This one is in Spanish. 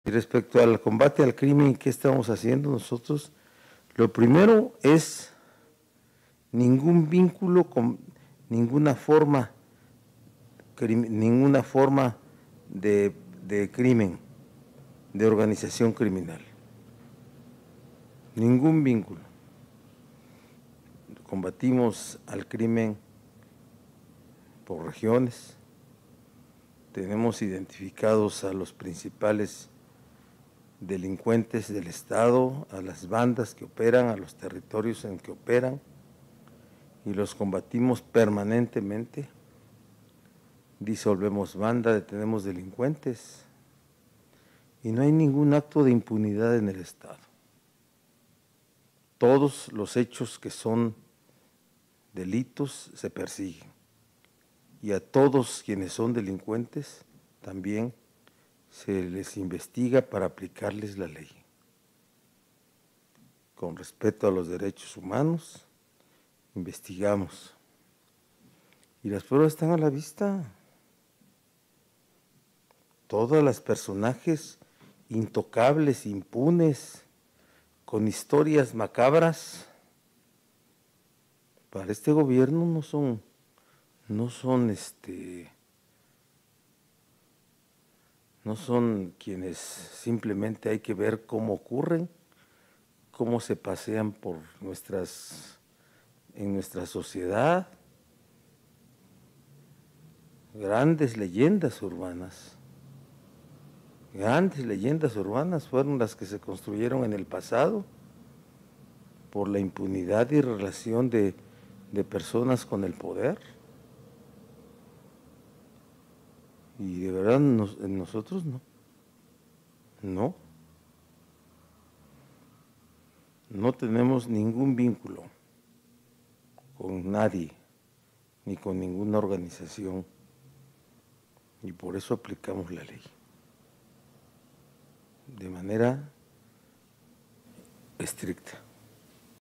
Y respecto al combate al crimen, ¿qué estamos haciendo nosotros? Lo primero es ningún vínculo con ninguna forma de crimen, de organización criminal. Ningún vínculo. Combatimos al crimen por regiones. Tenemos identificados a los principales delincuentes del Estado, a las bandas que operan, a los territorios en que operan, y los combatimos permanentemente. Disolvemos banda, detenemos delincuentes, y no hay ningún acto de impunidad en el Estado. Todos los hechos que son delitos se persiguen, y a todos quienes son delincuentes también se les investiga para aplicarles la ley. Con respeto a los derechos humanos, investigamos. Y las pruebas están a la vista. Todas las personajes intocables, impunes, con historias macabras, para este gobierno no son quienes simplemente hay que ver cómo ocurren, cómo se pasean por en nuestra sociedad. Grandes leyendas urbanas fueron las que se construyeron en el pasado por la impunidad y relación de personas con el poder. Y de verdad nosotros no tenemos ningún vínculo con nadie, ni con ninguna organización, y por eso aplicamos la ley de manera estricta.